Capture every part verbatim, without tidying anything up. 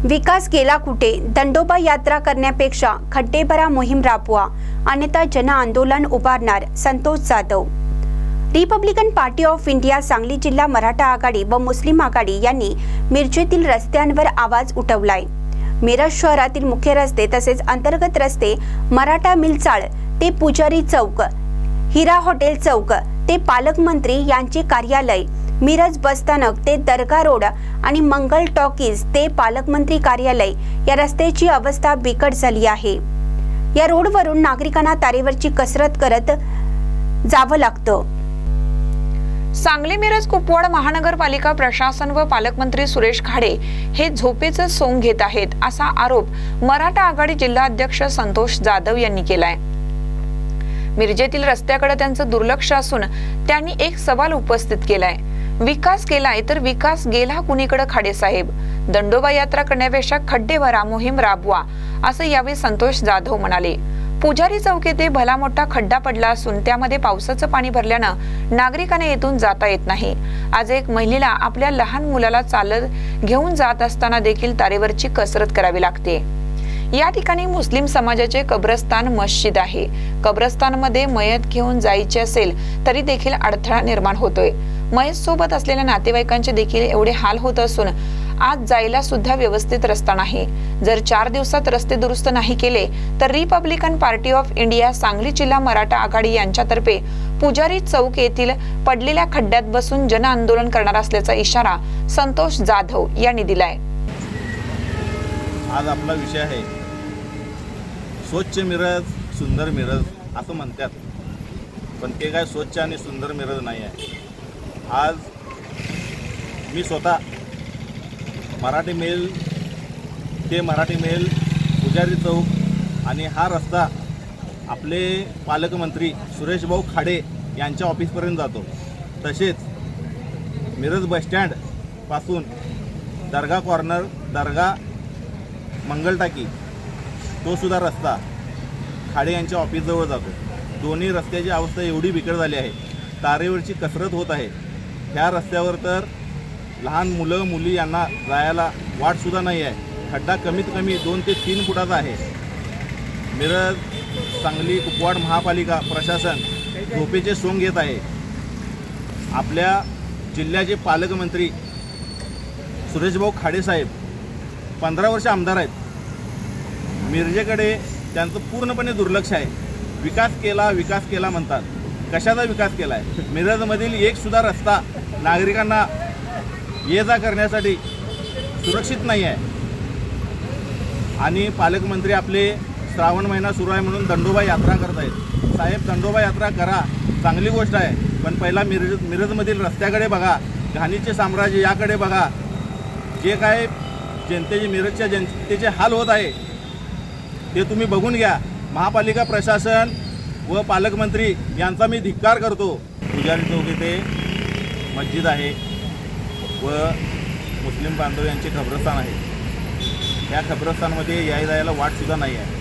विकास गेला कुठे? दंडोबा यात्रा करण्यापेक्षा खड्डेभरा मोहीम राबवा, अन्यथा जन आंदोलन उभारणार Santosh Jadhav. Republican Party of India Sangli जिल्हा मराठा आघाडी व मुस्लिम आघाडी यांनी मिरजेतील रस्त्यांवर आवाज उठवलाय। मिरज शहरातील मुख्य रस्ते तसेच अंतर्गत रस्ते मराठा मिलचाळ ते पुजारी चौक, हिरा हॉटेल चौक ते पालकमंत्री यांचे कार्यालय, मिरज बसस्थानक ते दर्गा रोड आणि मंगल टॉकीज ते पालकमंत्री कार्यालय या रस्त्याची अवस्था बिकट झाली आहे। या रोडवरून नागरिकांना तारेवरची कसरत करत जावं लागतं। सांगली मिरज कुपवाड महानगरपालिका प्रशासन व पालकमंत्री सुरेश खाडे हे झोपेचं सोंग घेत आहेत असा आरोप मराठा आघाडी जिल्हा अध्यक्ष संतोष जाधव यांनी केलाय। मिरजेतील रस्त्याकडे त्यांचं दुर्लक्ष असून त्यांनी एक सवाल उपस्थित केलाय। विकास केलाय तर विकास गेला कुणीकडे? खाडे साहेब, दंडोबा यात्रा करण्यापेक्षा खड्डेभरा मोहीम राबवा असं यावेळी संतोष जाधव म्हणाले। पुजारी चौक येथे भला मोठा खड्डा पडला असून त्यामध्ये पावसाचं पाणी भरल्यानं नागरिकांना येथून जाता येत नाही। आज एक महिलेला आपल्या लहान मुलाला चालत घेऊन जात असताना देखील तारेवरची कसरत करावी लागते। या ठिकाणी मुस्लिम समाजाचे कब्रस्तान मस्जिद आहे। कब्रस्तानमध्ये मयत घेऊन जायचे असेल तरी देखील अडथळा निर्माण होतोय। मयत सोबत असलेल्या नातेवाईकांचे देखील एवढे हाल होत असून आज जायला सुद्धा व्यवस्थित रस्ता नाही। जर चार दिवसात रस्ते दुरुस्त नाही केले तर Republican Party of India Sangli जिल्हा मराठा आघाडी यांच्यातर्फे पुजारी चौक येथील पडलेल्या खड्ड्यात बसून जन आंदोलन करणार असल्याचा इशारा संतोष जाधव यांनी दिलाय। आज आपला विषय आहे स्वच्छ मिरज सुंदर मिरज असं म्हणतात, पण ते काय स्वच्छ आणि सुंदर मिरज नाही आहे। आज मी स्वतः मराठी मेल ते मराठी मेल पुजारी चौक आणि हा रस्ता आपले पालकमंत्री सुरेश भाऊ खाडे यांच्या ऑफिसपर्यंत जातो। तसेच मिरज बसस्टँडपासून दर्गा कॉर्नर दर्गा मंगल टाकी तो सुद्धा रस्ता खाडे यांच्या ऑफिसजवळ जातो। दोन्ही रस्त्याची अवस्था एवढी बिकट झाली आहे, तारेवरची कसरत होत आहे। ह्या रस्त्यावर तर लहान मुलं मुली यांना जायला वाटसुद्धा नाही आहे। खड्डा कमीत कमी दोन ते तीन फुटाचा आहे। मिरज सांगली कुपवाड महापालिका प्रशासन झोपेचे सोंग घेत आहे। आपल्या जिल्ह्याचे पालकमंत्री सुरेशभाऊ खाडे साहेब पंधरा वर्ष आमदार आहेत। मिरजेकडे त्यांचं पूर्णपणे दुर्लक्ष आहे। विकास केला विकास केला म्हणतात, कशाचा विकास केला आहे? मिरजमधील एक सुद्धा रस्ता नागरिकांना ये जा करण्यासाठी सुरक्षित नाही आहे। आणि पालकमंत्री आपले श्रावण महिना सुरू आहे म्हणून दंडोबा यात्रा करत आहेत। साहेब, दंडोबा यात्रा करा, चांगली गोष्ट आहे, पण पहिला मिरज मिरजमधील रस्त्याकडे बघा, घाणीचे साम्राज्य याकडे बघा। जे काय जनतेचे मिरजच्या जनतेचे हाल होत आहे ते तुम्ही बघून घ्या। महापालिका प्रशासन व पालकमंत्री यांचा मी धिक्कार करतो। पुजारी चौक येथे मस्जिद आहे व मुस्लिम बांधव यांचे कब्रस्तान आहे। या कब्रस्तानमध्ये याय जायला वाटसुद्धा नाही आहे।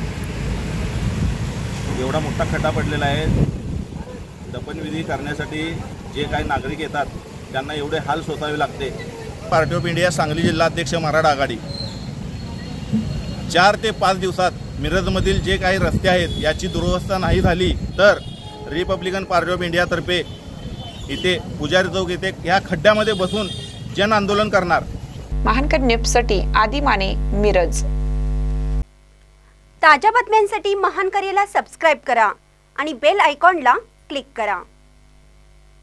एवढा मोठा खड्डा पडलेला आहे। दफनविधी करण्यासाठी जे काही नागरिक येतात त्यांना एवढे हाल सोसावे लागते। पार्टी ऑफ इंडिया सांगली जिल्हा अध्यक्ष मराठा आघाडी चार ते पाच दिवसात मिरजमधील जे काही रस्ते आहेत याची दुरवस्था नाही झाली तर रिपब्लिकन पार्टी ऑफ इंडियातर्फे इथे पुजारी चौक येथे या खड्ड्यामध्ये बसून जन आंदोलन करणार। महानकर न्यूजसाठी आदी माने, मिरज। ताज्या बातम्यांसाठी महानकरेला सबस्क्राइब करा आणि बेल आयकॉनला क्लिक करा।